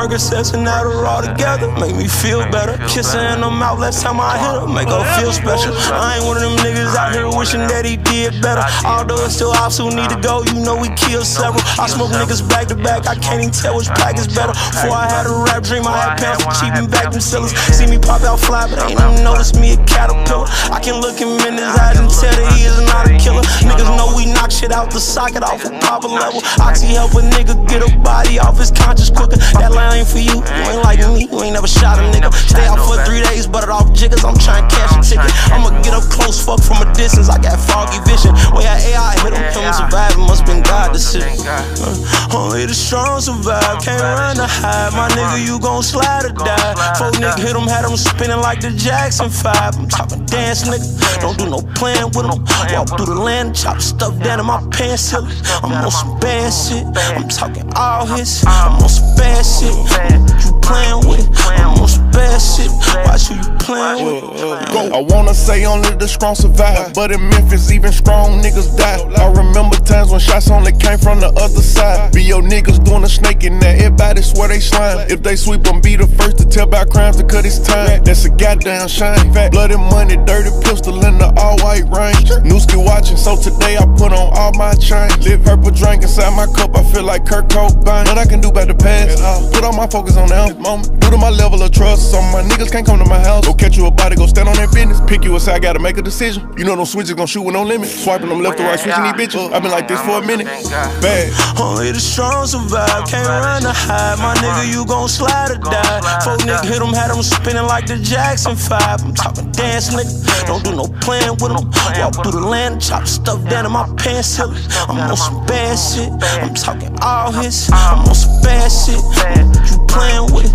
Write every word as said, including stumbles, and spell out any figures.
Percocets and Adderall together, make me feel better. Kiss her in the mouth last time I hit her, make her feel special. I ain't one of them niggas out here wishing that he did better. Although it's still ops who need to go, you know we killed several. I smoke niggas back to back, I can't even tell which pack is better. Before I had a rap dream, I had pounds for cheap and back them sellers. See me pop out fly, but ain't even notice me a caterpillar. I can look him in his eyes and tell that he is not a killer. Niggas know we knock shit out the socket off a proper level. Oxy help a nigga get a body off his conscience quicker. That line ain't for you, you ain't like me, you ain't never shot a nigga. Stay out for three days, buttered off jiggers, I'm trying to cash a ticket. I'ma get up close, fuck from a distance, I got foggy vision. Way I A I hit him, him surviving, must been God decision. Uh, only the strong survive, can't run or hide. My nigga, you gon' slide or die. Folk nigga hit him, had him spinning like the Jackson five. I'm talking dance, nigga, don't do no playing with him. Walk through the land, chop stuff down in my pants. I'm on some bad shit, I'm talking all hits. I'm on some bad shit, you playing with. I'm on some bad shit, watch who you playing with. I wanna say only the strong survive, but in Memphis even strong niggas die. I remember times when shots only came from the other side. Be your niggas doing a snake in there, everybody swear they slime. If they sweep them, be the first to tell about crimes to cut his time. That's a goddamn shame. Blood and money, dirty pistol in the all white range. Newski watching, so today I put on all my chains. Live purple drink inside my cup, I feel like Kurt Cobain. What I can do about the past, put all my focus on now. Due to my level of trust, some of my niggas can't come to my house. Go catch you a body, go stand on that business. Pick you aside, gotta make a decision. You know them switches gon' shoot with no limit. Swiping them left to right, switching these bitches. I've been like this for a minute. Bad. Only the strong survive, can't run or hide. My nigga, you gon' slide or die. Folk nigga hit him, had him spinning like the Jackson five. I'm talking dance, nigga, don't do no playing with him. Walk through the land, chop stuff down in my pants. I'm on some bad shit, I'm talking all hits. I'm on some bad shit, you playing with it.